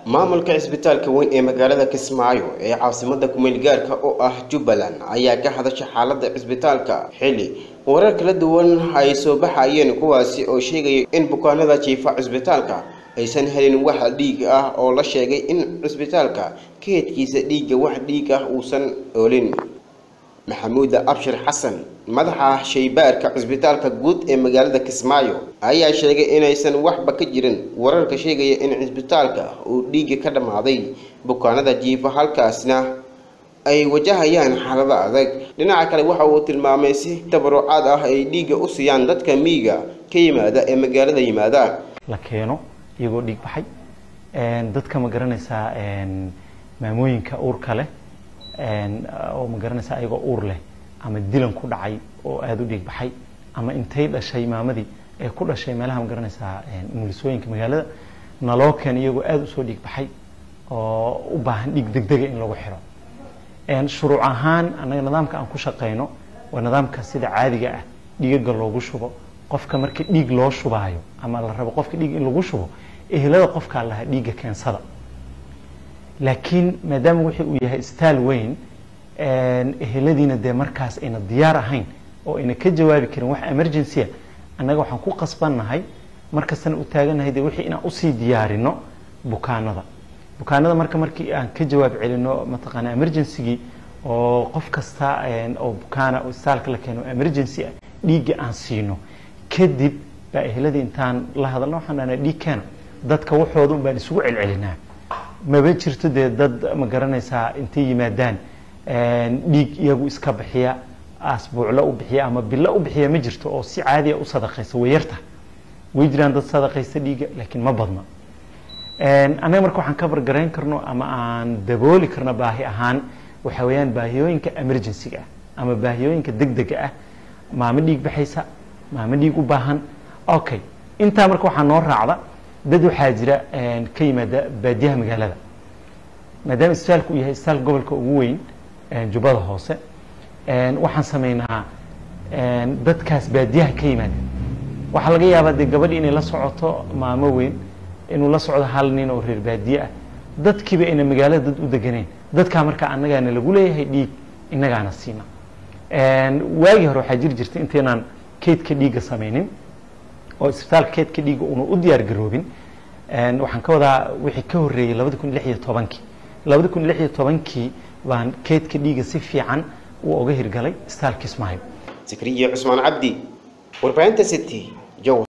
maamulka isbitaalka weyn ee magaalada Kismaayo ee caasimada kumeel gaarka oo ah Jubbaland ayaa ka hadashay xaaladda isbitaalka xilli warar kala duwan ay soo baxayeen kuwaasi oo sheegay in bukaanada jiifa isbitaalka aysan helin wax dhiig ah oo la sheegay in isbitaalka keedkiisa dhiigga wax dhiig ah uusan oolin. محمود أبشر حسن مدحه شيبارك عزبتالك جود مجالد كسمايو أي شيء إن يسن وحبة كجرن ورا كشيء إن عزبتالك وديجي كذا معضي بكرة جيفة هالكاسنا أي وجه يعني حالة ذاك لنا عكلا وحوت المعمسي تبرعات أي ديجي أصيان دت كميجا كيما ده مجالد يماذا لكنه يقول ديك بحي دت كمجرنسا معموين كأور كله oo ma garanaysa ayaga uur leh ama dilan ku dhacay oo aad u dhig baxay ama intay dhashay maamadii ee ku dhashay meelaha ma garanaysa umulisooyinka magaalada naloo keen iyagu aad u soo dhig baxay oo u baahan dhig degdeg in lagu xiro shuruuc ahaan anaga nidaamka aan ku shaqeyno waa nidaamka sida caadiga ah dhiigga loogu shubo qofka markii dhiig loo shubaayo ama la rabo qofka dhiig in lagu shubo ehelada qofka la dhiigga keensada لكن مادام وحي وياه استال وين اهلادينا دي مركز انا ديار اهين او انا كجوابي كرين wax emergency anaga waxaan ku qasbanahay markastan u taaganahay de wixii ina u sii diyaarino bukaanada markii aan ka jawaab celino mataqana emergency oo qof kasta oo bukaana oo istaalka la keeno emergency dhiiga aan siino kadib ba ehladii intaan la hadalno waxaan ana dhiig keeno dadka waxoodu baan isugu celcelinaa ما بيجرت ده ضد ما قرنا يسا انتي يمادان ديك يجو إسكابحيا أسبوع لا وبحيا أما بالله وبحيا مجرته أو سي عادي أو صدقة سويرته ويجري عند الصدقة يستديق لكن ما بضنا أنا مركو عن كبر قرين كرنو أما عن دبولي كرنا باهي أهان وحويان باهيوين كإمرجنسي أما باهيوين كدق ما مديك بحيسا ما مديك وباهن أوكي أنت مركو عن نور رعضة بدو حاجرة كيما باديها مجالة ما دام استالك وياه استال قبل كوين جبال هوسة وحن سميناها دت كاس باديها كيما وحلقيها بدي قبل إني لا صعوته مع موين إنه لا صعود حالنين ورير بادية دت كبا إن مجالة دت ودجنين دت كامر كأننا جانا لقولي هي دي إننا جانا سينا واجه روح حجر جرت إنتنا كيت كديجا سمينين oo isbitaal keed ka dhigo uu u diyaar garoobin waxaan ka wadaa wixii ka horeeyay 2016 baan keed ka dhiga si fiican uu uga hirgalay isbitaalka Kismaayo Zikriya Usman Abdi warbaahinta City